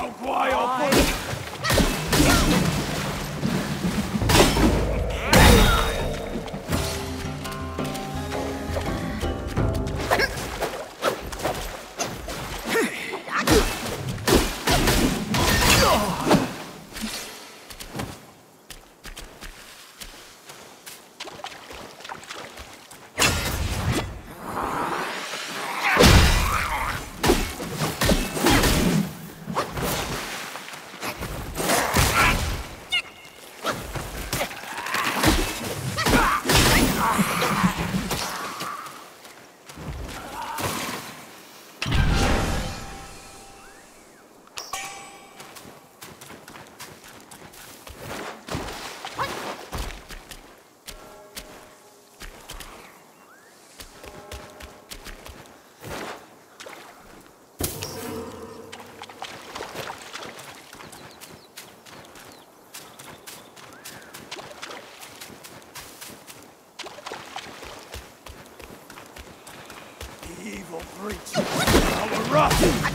Evil breach. Our wrath.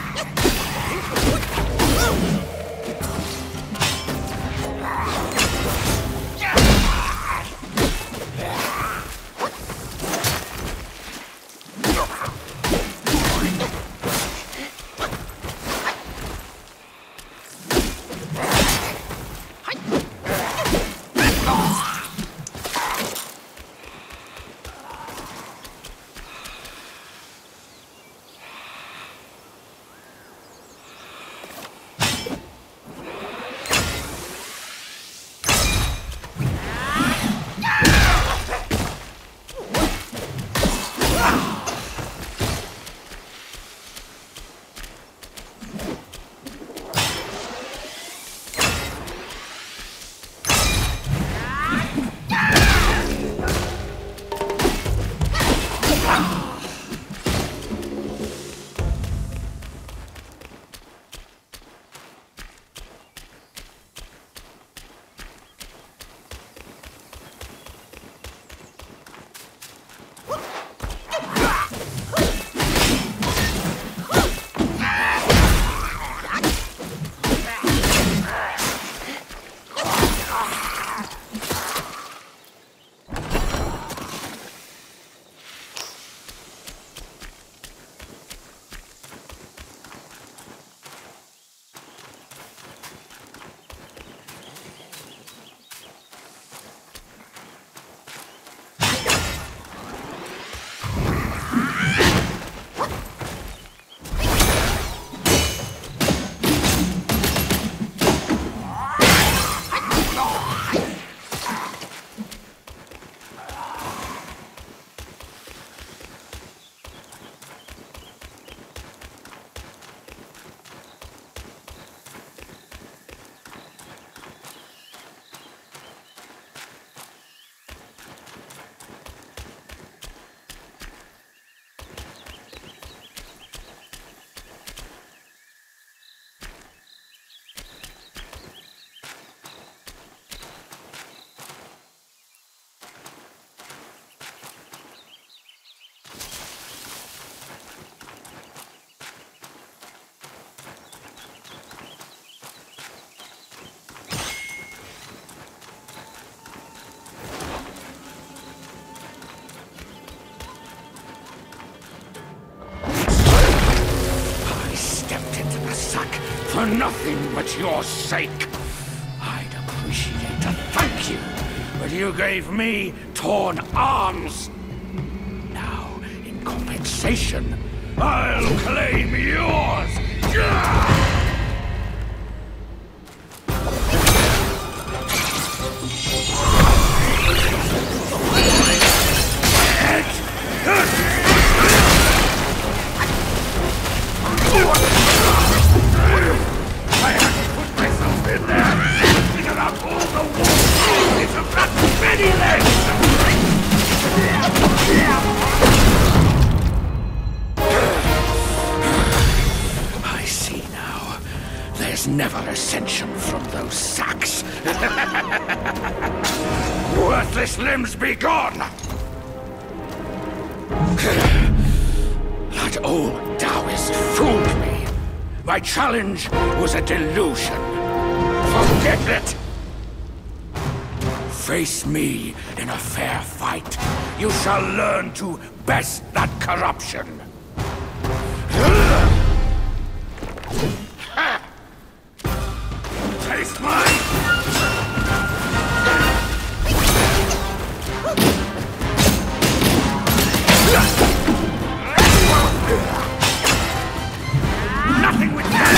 For nothing but your sake. I'd appreciate a thank you, but you gave me torn arms. Now, in compensation, I'll claim yours. I see now. There's never ascension from those sacks. Worthless limbs be gone! That old Taoist fooled me. My challenge was a delusion. Forget it! Face me in a fair fight. You shall learn to best that corruption. Taste mine! Nothing with that!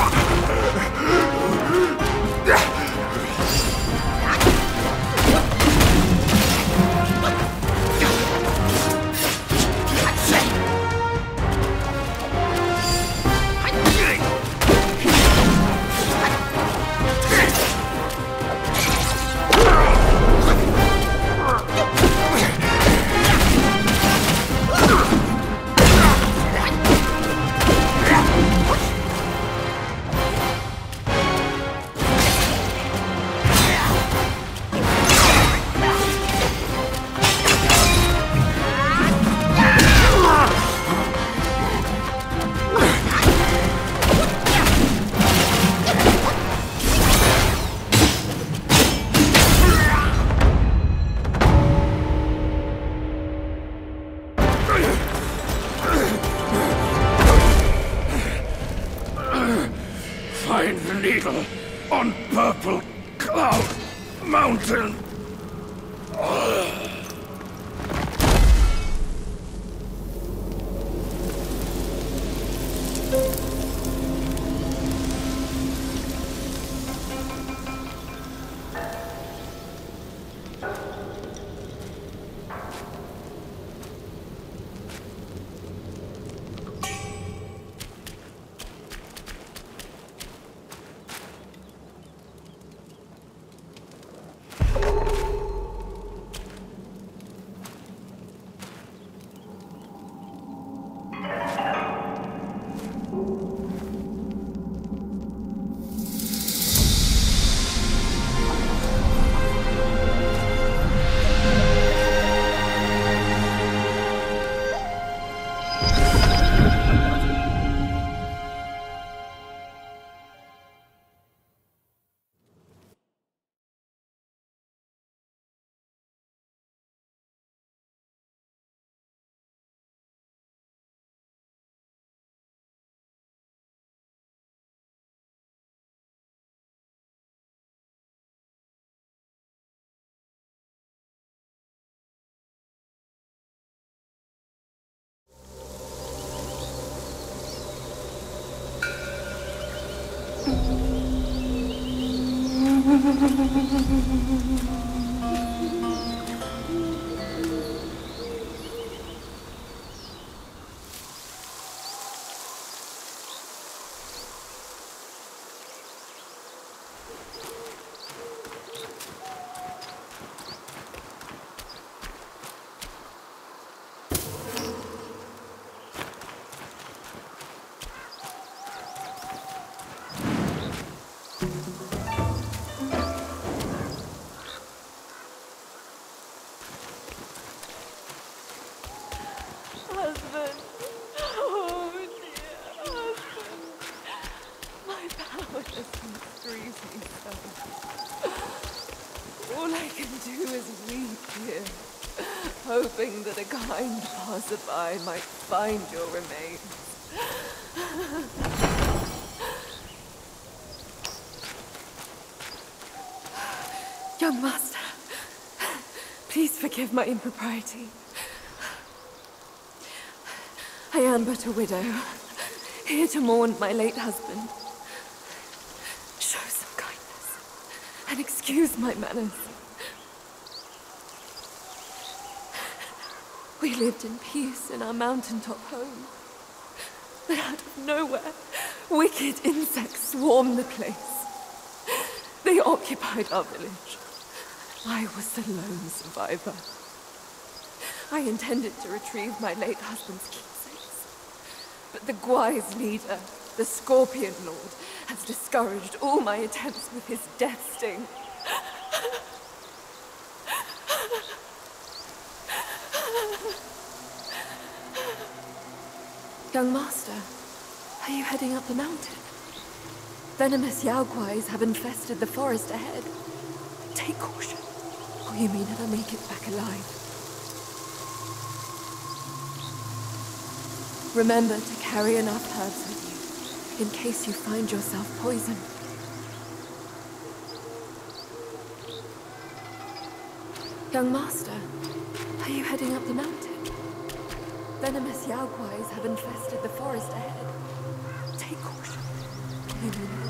Find the needle on Purple Cloud Mountain. Husband. Oh dear, husband. My powerlessness grieves me so. All I can do is weep here, hoping that a kind passerby might find your remains. Young master, please forgive my impropriety. I am but a widow, here to mourn my late husband. Show some kindness, and excuse my manners. We lived in peace in our mountaintop home, but out of nowhere, wicked insects swarmed the place. They occupied our village. I was the lone survivor. I intended to retrieve my late husband's keepsakes, but the Gwai's leader, the Scorpion Lord, has discouraged all my attempts with his death sting. Young master, Are you heading up the mountain? Venomous Yaoguais have infested the forest ahead. Take caution, or you may never make it back alive. Remember to carry enough herbs with you, in case you find yourself poisoned. Young master, are you heading up the mountain? Venomous Yaoguais have infested the forest ahead. Take caution. You may